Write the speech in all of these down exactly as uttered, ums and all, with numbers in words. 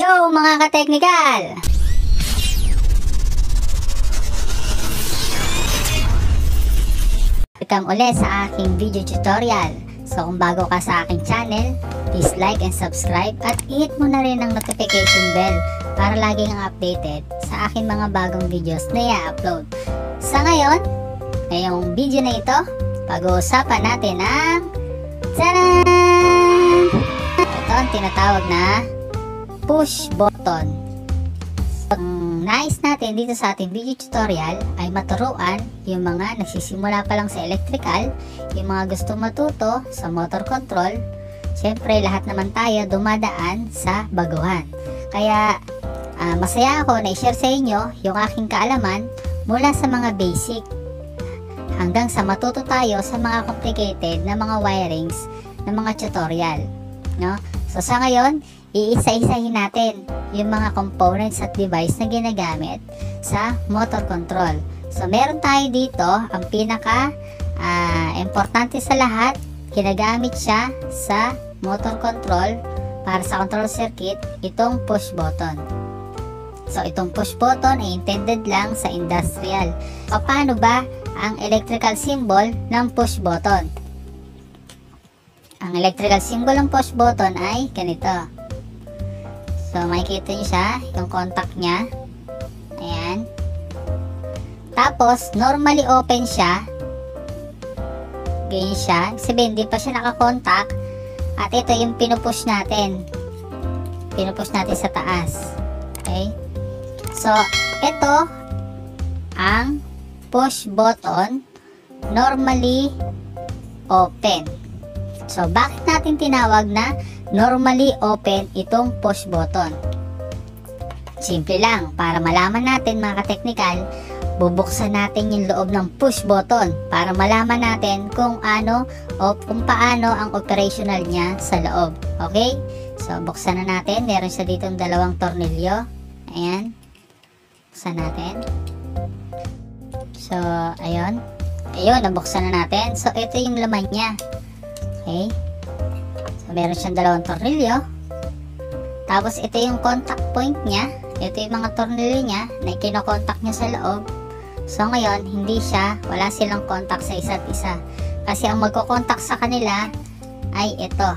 Yo mga ka-technical! Welcome ulit sa aking video tutorial. So kung bago ka sa aking channel, please like and subscribe at i-hit mo na rin ang notification bell para lagi kang updated sa aking mga bagong videos na i-upload. Sa ngayon, ngayong video na ito, pag-uusapan natin ang taran! Ito ang tinatawag na push button. Ang nais natin dito sa ating video tutorial ay maturuan yung mga nagsisimula pa lang sa electrical, yung mga gusto matuto sa motor control. Siyempre lahat naman tayo dumadaan sa baguhan. Kaya uh, masaya ako na i-share sa inyo yung aking kaalaman mula sa mga basic hanggang sa matuto tayo sa mga complicated na mga wirings na mga tutorial, no? So sa ngayon, iisa-isahin natin yung mga components at device na ginagamit sa motor control. So meron tayo dito ang pinaka uh, importante sa lahat, ginagamit siya sa motor control para sa control circuit, itong push button. So itong push button ay intended lang sa industrial. So paano ba ang electrical symbol ng push button? Ang electrical symbol ng push button ay ganito. So makikita nyo siya, yung contact nya. Ayan. Tapos normally open siya. Ganyan siya. Sabihin, hindi pa siya nakakontak. At ito yung pinupush natin. Pinupush natin sa taas. Okay. So ito ang push button normally open. So bakit natin tinawag na normally open itong push button? Simple lang, para malaman natin mga ka-technical, bubuksan natin yung loob ng push button para malaman natin kung ano o kung paano ang operational niya sa loob. Okay? So buksan na natin. Meron siya dito ng dalawang tornilyo. Ayan. Buksan natin. So ayun. Ayun, nabuksan na natin. So ito yung laman niya. Okay? So meron siyang dalawang tornilyo. Tapos ito yung contact point niya. Ito yung mga tornilyo niya na kinokontak niya sa loob. So ngayon, hindi siya, wala silang contact sa isa't isa. Kasi ang magkocontact sa kanila ay ito.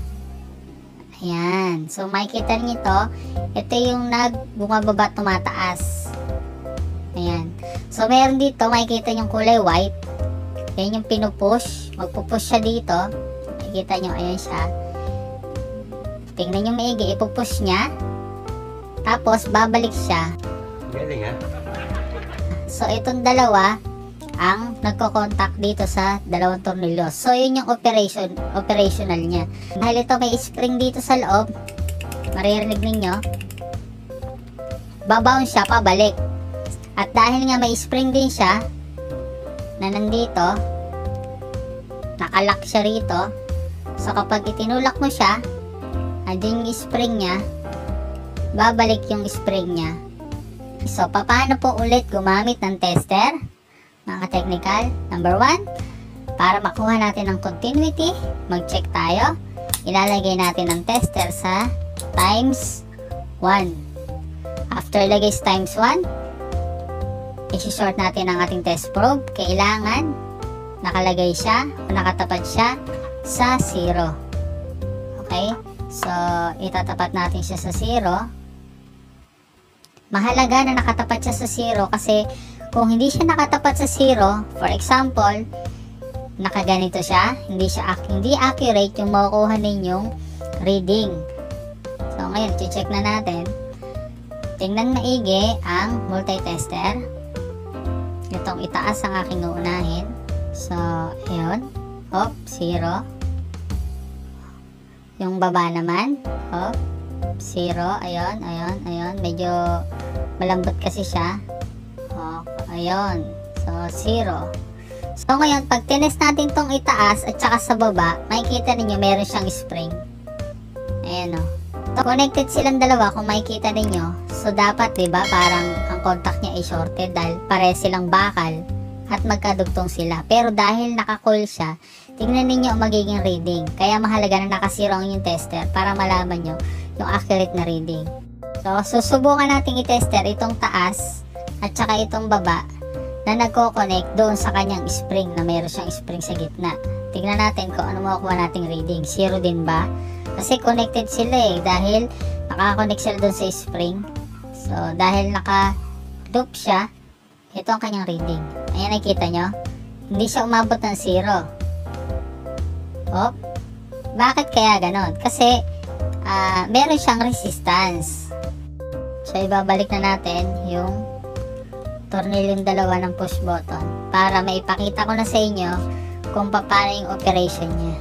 Ayan. So makikita niyo ito. Ito yung nagbumababa, tumataas. Ayan. So meron dito, makikita yung kulay white. Yan yung pinupush. Magpupush siya dito. Makikita nyo, ayan siya. Tingnan nyo maigi, ipupush niya. Tapos babalik siya. Galing ha? So itong dalawa ang nagko-contact dito sa dalawang tornilyo. So yun yung operation, operational niya. Dahil ito may spring dito sa loob, maririnig ninyo, babaon siya pabalik. At dahil nga may spring din siya na nandito, nakalock siya rito. So kapag itinulak mo siya, andyan yung spring niya, babalik yung spring niya. So paano po ulit gumamit ng tester mga ka-technical? Number one, para makuha natin ang continuity, mag-check tayo. Ilalagay natin ang tester sa times one. After lagay sa times one, i-short natin ang ating test probe. Kailangan nakalagay siya o nakatapat siya sa zero. Okay? So, itatapat natin siya sa zero. Mahalaga na nakatapat siya sa zero kasi kung hindi siya nakatapat sa zero, for example, nakaganito siya, hindi siya hindi accurate yung makukuha ninyong reading. So, ngayon, i-check na natin. Tingnan maigi ang multitester. Itong itaas ang aking uunahin. So, ayun. Hop, zero. Yung baba naman, hop, zero. Ayun, ayun, ayun. Medyo malambot kasi siya. Hop, ayun. So, zero. So, ngayon, pag tinest natin tong itaas at saka sa baba, makikita ninyo meron siyang spring. Ayan o. So, connected silang dalawa kung makikita ninyo. So, dapat, diba, parang ang contact niya ay shorted dahil pare silang bakal at magkadugtong sila. Pero dahil naka-coil siya, tingnan ninyo ang magiging reading. Kaya mahalaga na nakasiro ang yung tester para malaman nyo yung accurate na reading. So, susubukan natin i-tester itong taas at saka itong baba na nagko-connect doon sa kanyang spring na mayroon siyang spring sa gitna. Tingnan natin kung ano makukuha nating reading. Zero din ba? Kasi connected sila eh, dahil naka-connect sila doon sa spring. So, dahil naka-loop siya, ito ang kanyang reading. Ayan, nakikita nyo? Hindi siya umabot ng zero. Oh, bakit kaya ganon? Kasi, uh, meron siyang resistance. So, ibabalik na natin yung tornilyong dalawa ng push button para maipakita ko na sa inyo kung paano yung operation niya.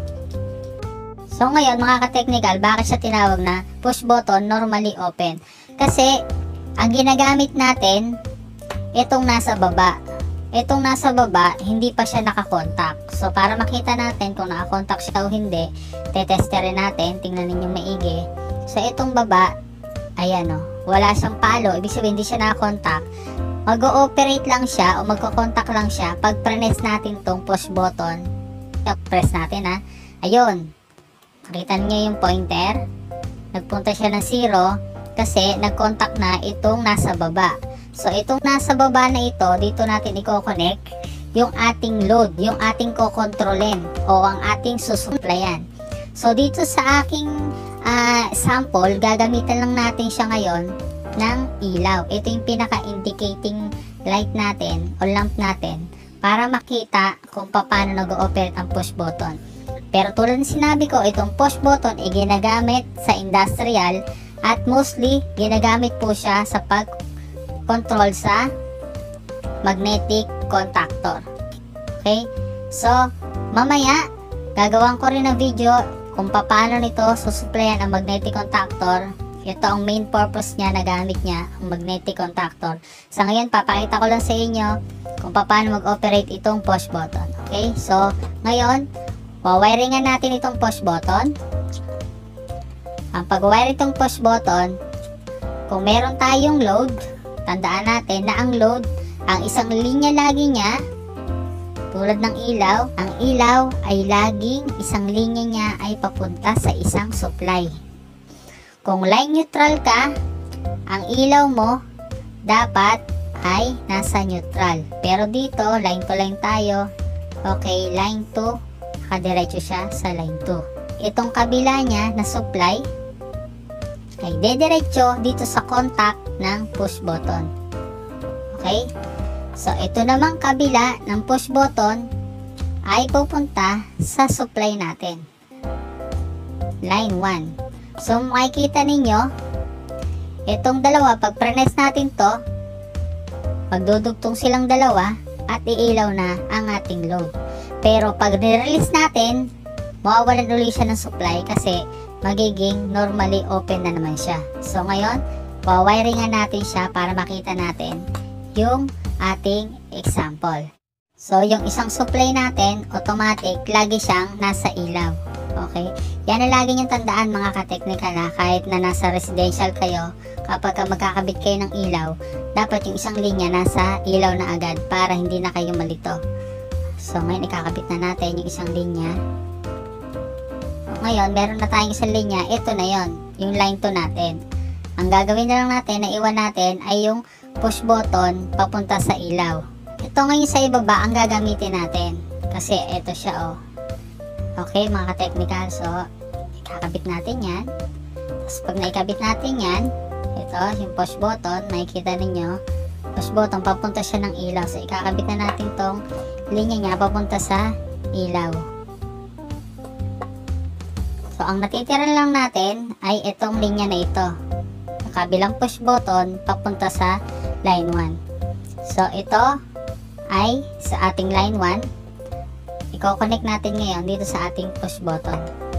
So, ngayon, mga ka-technical, bakit siya tinawag na push button normally open? Kasi, ang ginagamit natin, itong nasa baba. Itong nasa baba, hindi pa siya nakakontak. So, para makita natin kung nakakontak siya o hindi, tetesterin natin, tingnan ninyo maigi. So, itong baba, ayan o, wala siyang palo, ibig sabihin hindi siya nakakontak. Mag-ooperate lang siya o magko-contact lang siya pag press natin tong push button. Press natin ha. Ayun. Nakita niyo yung pointer? Nagpunta siya ng zero kasi nag-contact na itong nasa baba. So, itong nasa baba na ito, dito natin i-connect yung ating load, yung ating kokontrolin o ang ating susuplayan. So, dito sa aking uh, sample, gagamitan lang natin siya ngayon ng ilaw. Ito yung pinaka-indicating light natin o lamp natin para makita kung paano nag-ooperate ang push button. Pero tulad ng sinabi ko, itong push button ay ginagamit sa industrial at mostly ginagamit po siya sa pag-control sa magnetic contactor. Okay? So, mamaya gagawin ko rin ng video kung paano nito susuplayan ang magnetic contactor. Ito ang main purpose niya na gamit niya, ang magnetic contactor. Sa ngayon, papakita ko lang sa inyo kung paano mag-operate itong push button. Okay? So, ngayon, wawiringan natin itong push button. Ang pag-wire itong push button, kung meron tayong load, tandaan natin na ang load, ang isang linya lagi niya, tulad ng ilaw, ang ilaw ay laging isang linya niya ay papunta sa isang supply. Kung line neutral ka, ang ilaw mo dapat ay nasa neutral. Pero dito, line to line tayo. Okay, line to, nakadiretso siya sa line two. Itong kabila niya na supply ay dediretso dito sa contact ng push button. Okay? So, ito namang kabila ng push button ay pupunta sa supply natin. Line one. So, makikita ninyo, itong dalawa, pag press natin to, magdudugtong silang dalawa at iilaw na ang ating load. Pero pag nirelease natin, mawawalan ulit siya ng supply kasi magiging normally open na naman siya. So, ngayon, wawiringan natin siya para makita natin yung ating example. So, yung isang supply natin, automatic, lagi siyang nasa ilaw. Okay? Yan ang lagi niyong tandaan mga ka-technical ha, kahit na nasa residential kayo, kapag magkakabit kayo ng ilaw, dapat yung isang linya nasa ilaw na agad para hindi na kayo malito. So, ngayon ikakabit na natin yung isang linya. Ngayon, meron na tayong isang linya, ito na yon, yung line two natin. Ang gagawin na lang natin, na iwan natin, ay yung push button papunta sa ilaw. Ito ngayon sa ibaba ang gagamitin natin. Kasi ito siya oh. Okay mga ka-technical, so ikakabit natin yan. Tapos pag naikabit natin yan, ito yung push button, nakikita ninyo, push button, papunta siya ng ilaw. So ikakabit na natin tong linya niya papunta sa ilaw. So ang natitira lang natin ay itong linya na ito, kabilang push button papunta sa line one. So ito ay sa ating line one. I-connect natin ngayon dito sa ating push button.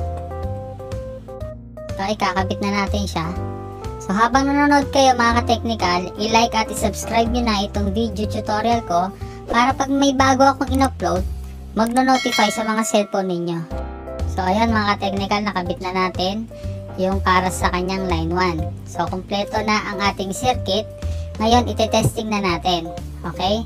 So, ikakabit na natin siya. So, habang nanonood kayo mga ka-technical, i-like at i-subscribe nyo na itong video tutorial ko para pag may bago akong in-upload, magno-notify sa mga cellphone ninyo. So, ayan mga ka-technical, nakabit na natin yung para sa kanyang line one. So, kompleto na ang ating circuit. Ngayon, ite-testing na natin. Okay?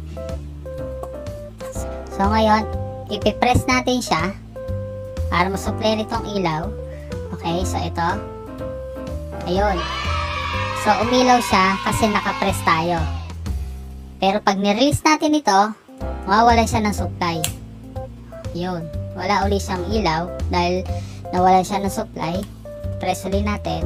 So, ngayon, ipipress natin siya para masupply nitong ilaw. Okay, so ito. Ayun. So, umilaw siya kasi nakapress tayo. Pero pag nirelease natin ito, mawawalan siya ng supply. Yun. Wala uli siyang ilaw dahil nawalan siya ng supply. Press uli natin.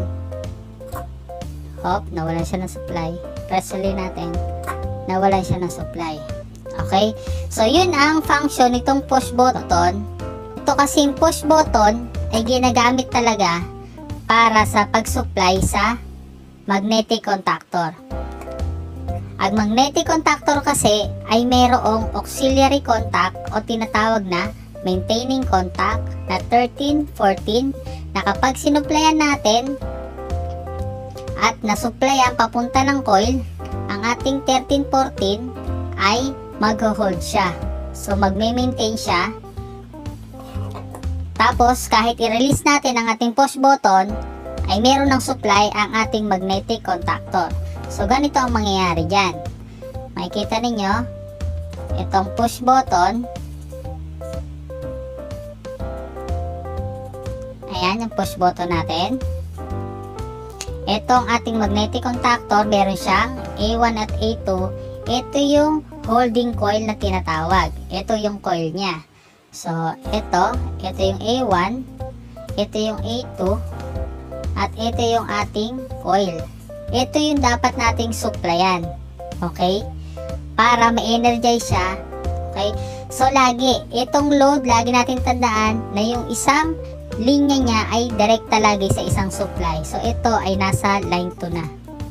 Hop, nawalan siya ng supply. Press uli natin. Nawalan siya ng supply. Okay? So, yun ang function nitong push button. Ito kasing push button ay ginagamit talaga para sa pag-supply sa magnetic contactor. Ang magnetic contactor kasi ay mayroong auxiliary contact o tinatawag na maintaining contact na thirteen, fourteen na kapag sinuplayan natin at nasuplayan papunta ng coil, ang ating thirteen, fourteen ay mag-hold siya. So magme-maintain siya. Tapos kahit i-release natin ang ating push button, ay meron ng supply ang ating magnetic contactor. So ganito ang mangyayari dyan. Makikita ninyo itong push button. Ayan yung push button natin. Itong ating magnetic contactor, meron siyang A one at A two. Ito yung holding coil na tinatawag. Ito yung coil niya. So, ito, ito yung A one, ito yung A two, at ito yung ating coil. Ito yung dapat nating supplyan. Okay? Para ma-energize siya. Okay? So, lagi, itong load, lagi natin tandaan na yung isang linya niya ay direkta lagi sa isang supply. So, ito ay nasa line two na.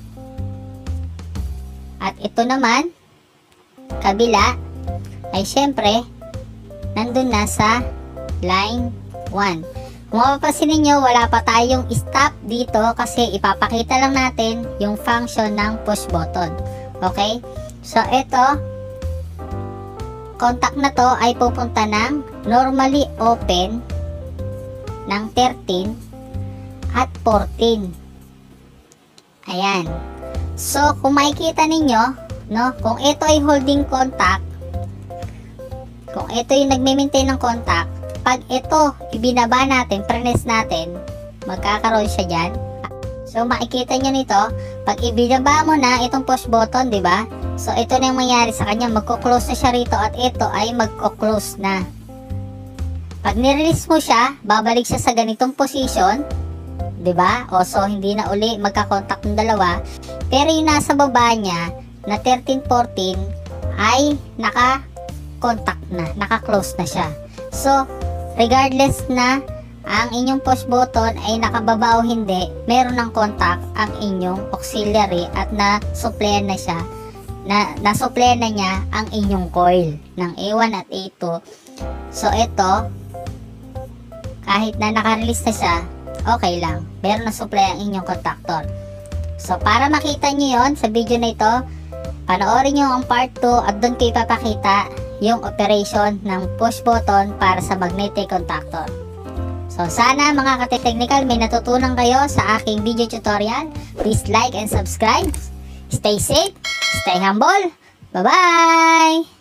At ito naman, kabila, ay syempre, nandun na sa line one. Kung mapapansin ninyo, wala pa tayong stop dito kasi ipapakita lang natin yung function ng push button. Okay? So, ito, contact na to ay pupunta ng normally open ng thirteen at fourteen. Ayan. So, kung makikita ninyo, no, kung ito ay holding contact, kung ito yung nagme-maintain ng contact, pag ito ibinaba natin, press natin, magkakaroon siya dyan. So, makikita nyo nito, pag ibinaba mo na itong push button, di ba? So, ito na yung mangyari sa kanya, magko-close na siya rito at ito ay magko-close na. Pag nirelease mo siya, babalik siya sa ganitong position, di ba? O, so, hindi na uli magka-contact ng dalawa. Pero yung nasa baba niya, na thirteen, fourteen, ay naka contact na, naka-close na siya. So, regardless na ang inyong push button ay nakababa o hindi, meron ng contact ang inyong auxiliary at na-supplyan na siya, na na-supplyan na niya ang inyong coil ng A one at A two. So, ito, kahit na naka-release na siya, okay lang. Meron na supply ang inyong contactor. So, para makita nyo yon sa video na ito, panoorin nyo ang part two at doon kayo papakita yung operation ng push button para sa magnetic contactor. So, sana mga ka-technical may natutunan kayo sa aking video tutorial. Please like and subscribe. Stay safe, stay humble. Bye-bye!